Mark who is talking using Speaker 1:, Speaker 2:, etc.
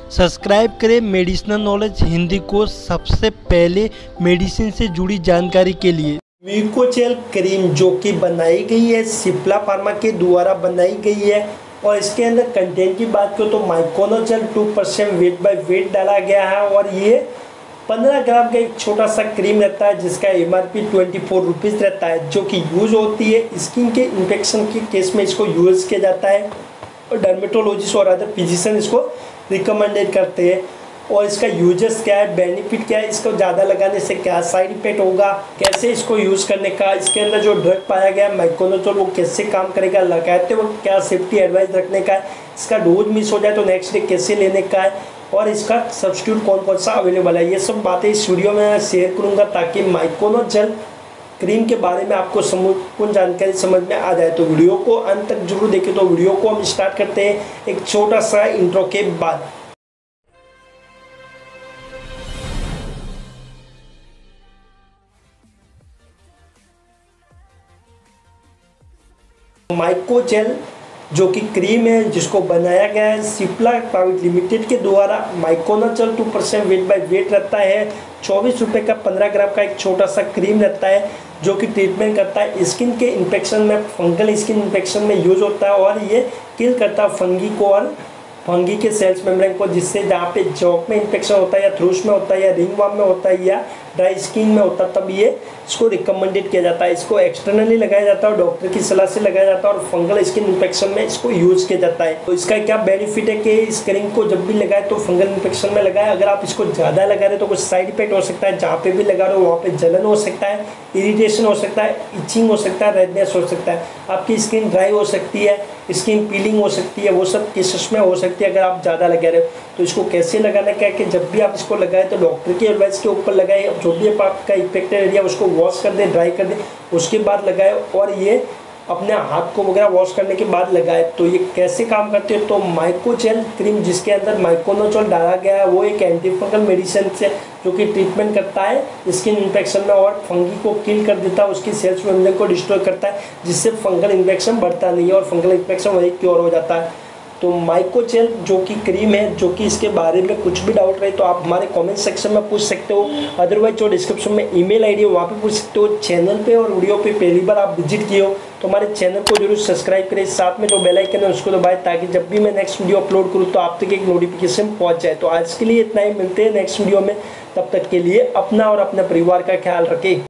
Speaker 1: Subscribe करें medicinal knowledge Hindi को सबसे पहले मेडिसिन से जुड़ी जानकारी के लिए। म्यूकोजेल क्रीम जो कि बनाई गई है सिप्ला फार्मा के द्वारा बनाई गई है और इसके अंदर कंटेंट की बात करो तो माइकोनोजेल 2% वेट बाय वेट डाला गया है और ये 15 ग्राम का एक छोटा सा क्रीम रहता है जिसका MRP 24 रुपीज़ रहता है, जो कि यूज़ होती है स्किन के इन्फेक्शन के केस में इसको यूज़ किया जाता है और डर्मेटोलॉजिस्ट और अदर फिजिशियन इसको रिकमेंडेड करते हैं। और इसका यूजेस क्या है, बेनिफिट क्या है, इसको ज़्यादा लगाने से क्या साइड इफेक्ट होगा, कैसे इसको यूज़ करने का, इसके अंदर जो ड्रग पाया गया है माइकोनोजोल वो कैसे काम करेगा, लगाते वक्त क्या सेफ्टी एडवाइस रखने का है, इसका डोज मिस हो जाए तो नेक्स्ट डे कैसे लेने का है और इसका सब्स्टिट्यूट कौन कौन सा अवेलेबल है, ये सब बातें इस वीडियो में मैं शेयर करूँगा ताकि माइकोनोजेल क्रीम के बारे में आपको संपूर्ण जानकारी समझ में आ जाए। तो वीडियो को अंत तक जरूर देखें। तो वीडियो को हम स्टार्ट करते हैं एक छोटा सा इंट्रो के बाद। माइकोजेल जो कि क्रीम है जिसको बनाया गया है सिप्ला प्राइवेट लिमिटेड के द्वारा। माइकोनोजेल 2% वेट बाय वेट रहता है, 24 रुपये का 15 ग्राम का एक छोटा सा क्रीम रहता है जो कि ट्रीटमेंट करता है स्किन के इन्फेक्शन में, फंगल स्किन इन्फेक्शन में यूज होता है और ये किल करता है फंगी को और फंगी के सेल्स मेम्ब्रेन को, जिससे जहाँ पे जॉब में इन्फेक्शन होता है या थ्रूस में होता है या रिंग वर्म में होता है या ड्राई स्किन में होता है तब ये इसको रिकमेंडेड किया जाता है। इसको एक्सटर्नली लगाया जाता है और डॉक्टर की सलाह से लगाया जाता है और फंगल स्किन इन्फेक्शन में इसको यूज़ किया जाता है। तो इसका क्या बेनिफिट है कि इस क्रीम को जब भी लगाए तो फंगल इन्फेक्शन में लगाए, अगर आप इसको ज़्यादा लगा रहे तो कुछ साइड इफेक्ट हो सकता है, जहाँ पे भी लगा रहे हो वहाँ पे जलन हो सकता है, इरिटेशन हो सकता है, इचिंग हो सकता है, रेडनेस हो सकता है, आपकी स्किन ड्राई हो सकती है, स्किन पीलिंग हो सकती है, वो सब केसेस में हो सकती है अगर आप ज़्यादा लगा रहे हो। तो इसको कैसे लगाना क्या है कि जब भी आप इसको लगाए तो डॉक्टर की एडवाइस के ऊपर लगाए, जो भी आपका इफेक्टेड एरिया उसको वॉश कर दे, ड्राई कर दे, उसके बाद लगाए और ये अपने हाथ को वगैरह वॉश करने के बाद लगाए। तो ये कैसे काम करते हैं, तो माइकोजेल क्रीम जिसके अंदर माइकोनोजोल डाला गया है वो एक एंटी फंगल मेडिसिन से जो कि ट्रीटमेंट करता है स्किन इन्फेक्शन में और फंगी को किल कर देता है, उसकी सेल्स मेम्ब्रेन को डिस्ट्रॉय करता है, जिससे फंगल इन्फेक्शन बढ़ता नहीं है और फंगल इन्फेक्शन वही क्योर हो जाता है। तो माइकोजेल जो कि क्रीम है, जो कि इसके बारे में कुछ भी डाउट रहे तो आप हमारे कमेंट सेक्शन में पूछ सकते हो, अदरवाइज जो डिस्क्रिप्शन में ईमेल आईडी है वहाँ पे पूछ सकते हो। चैनल पे और वीडियो पे पहली बार आप विजिट किए हो तो हमारे चैनल को जरूर सब्सक्राइब करें, साथ में जो बेल आइकन है उसको दबाएं ताकि जब भी मैं नेक्स्ट वीडियो अपलोड करूँ तो आप तक एक नोटिफिकेशन पहुँच जाए। तो आज के लिए इतना ही, मिलते हैं नेक्स्ट वीडियो में, तब तक के लिए अपना और अपने परिवार का ख्याल रखें।